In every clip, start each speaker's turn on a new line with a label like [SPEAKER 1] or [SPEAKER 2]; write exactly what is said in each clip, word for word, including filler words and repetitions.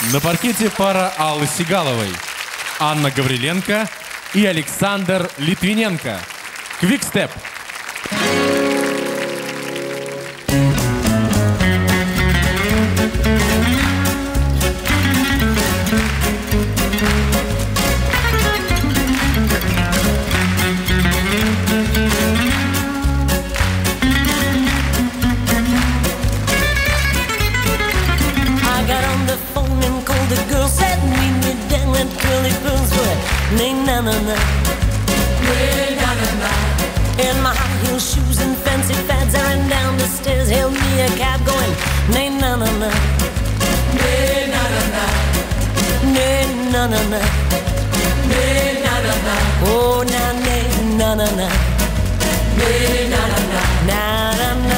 [SPEAKER 1] На паркете пара Аллы Сигаловой, Анна Гавриленко и Александр Литвиненко. Quickstep.
[SPEAKER 2] Na na na, na na na. In my high heel shoes and fancy fads, I ran down the stairs, hailed me a cab, going na na na na, na na na, na na na, na na na. Oh na na na na na, na na na, na na na.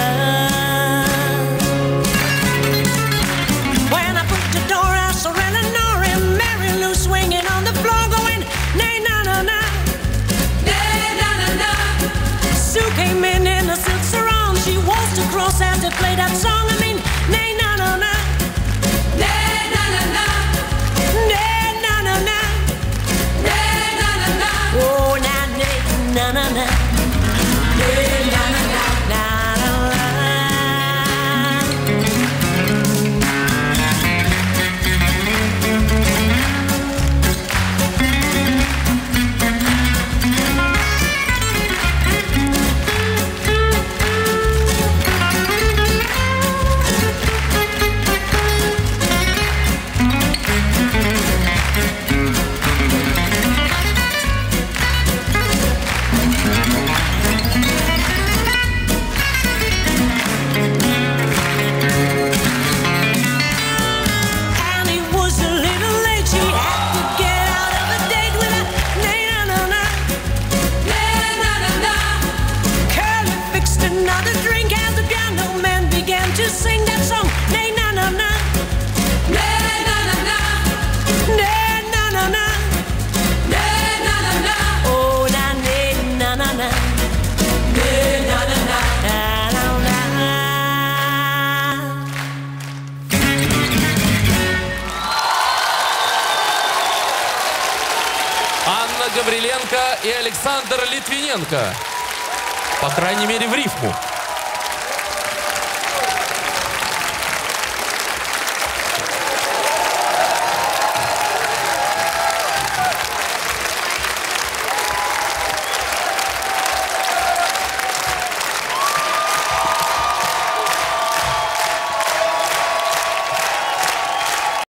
[SPEAKER 2] When I put the door out, so ran a Nori, Mary Lou swinging on the floor, going na na na na, na na na na. Sue came in in a silk sarong. She waltzed across as they played that song. I mean, na na na na, na na na na, na na na na, na na na na. Oh na na na na na, na na na na, na na na. Sing that song, na na na na, na na na na, na na na na, na na na na. Oh na na na na na, na na na na, na na na.
[SPEAKER 3] Анна Гавриленко и Александр Литвиненко. По крайней мере, в рифму.